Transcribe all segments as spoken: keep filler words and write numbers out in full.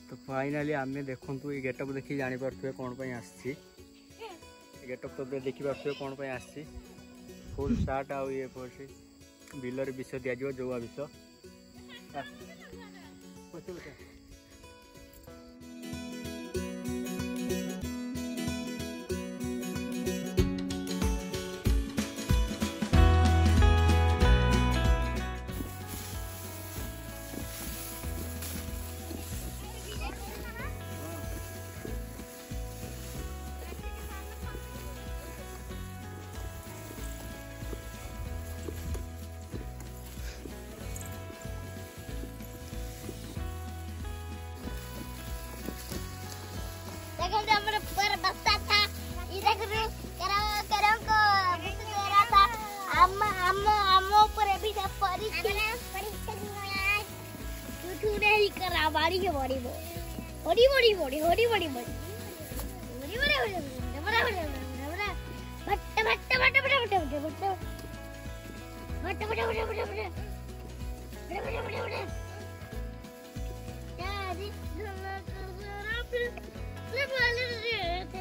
तो फाइनाली आम देखु ये गेटअप देखी जापारे कौन पर आसी गेटअप तो देखी पारे कौन पर आसी फुल सार्ट आउ ये पड़े बिलर विष दिज्व जौआ विष पर बस्ता था इधर करा करा को मेरा था हम हम हम ऊपर भी सब परीक्षा परीक्षा तू नहीं करा बाड़ी के बड़ी बड़ी बड़ी बड़ी बड़ी बड़ी बड़ी बड़ी बड़ी बड़ा बड़ा बड़ा भट्ट भट्ट भट्ट भट्ट भट्ट भट्ट भट्ट भट्ट भट्ट भट्ट भट्ट भट्ट भट्ट यार ले बोले थे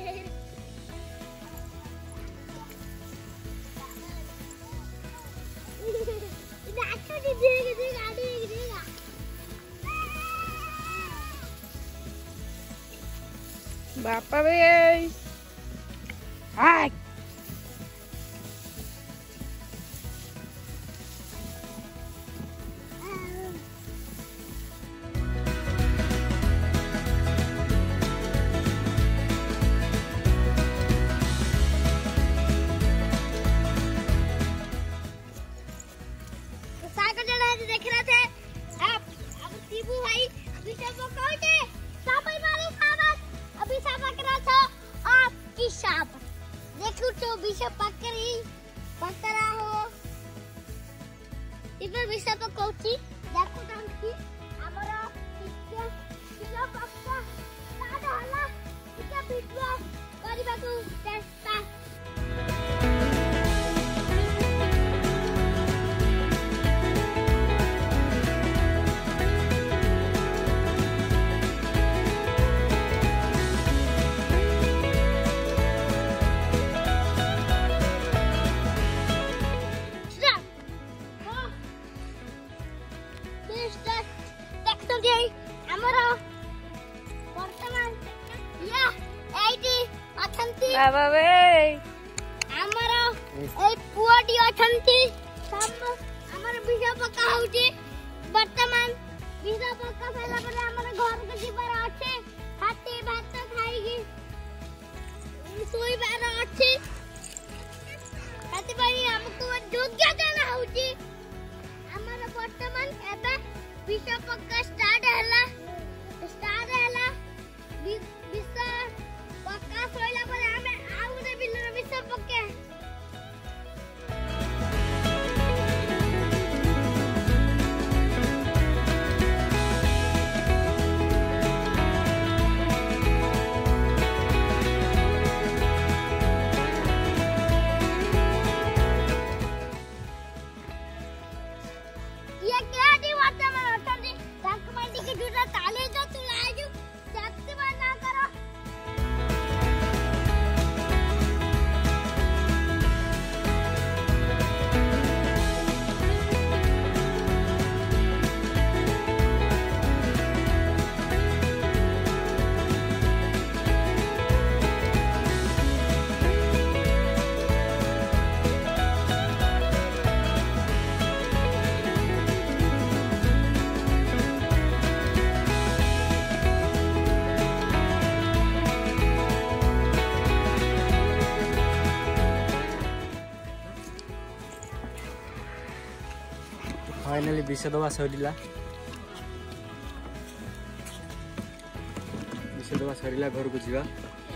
इधर अच्छा देगा देगा देगा देगा बापा बे हाय देख रहे थे अब अब शिबू भाई विषय को कहते साप मारे साबत अभी साप पकड़ा था आपकी साप देखो तो विषय पकड़ी पकड़ा हो इधर विषय तो कहती देखो तंकी हमरा इसके किलो पक्का सादा हला इसका वीडियो करबा को चेष्टा बाबा बे हमरो ए पुआटी अछंती सब हमर बिजा पका होची वर्तमान बिजा पका फेला पर हमर घर के जीवर अछि हाथी भात खाईगी सोई बार अछि हाथी भाई हमको योग्य देना होची हमर वर्तमान एबे बिजा पका स्टार्ट हैला स्टार्ट हैला बिजा पका सोइला पर हमें आउरे बिलर बिसा पके ये क्या दी वाटा में अटंदी डॉक्यूमेंट के जुड़ा ताले जो तू लाजू जाते ना करो फाइनाली विष दवा सरीला विष दवा सरीला घर को जीवा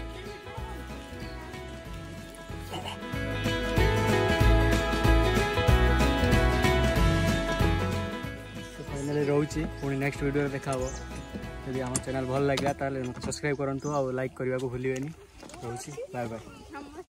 फाइनाली रोची पुणी नेक्स्ट वीडियो देखा यदि आम चैनल भल लगे सब्सक्राइब करूँ और लाइक करने को भूलें रोची बाय बाय।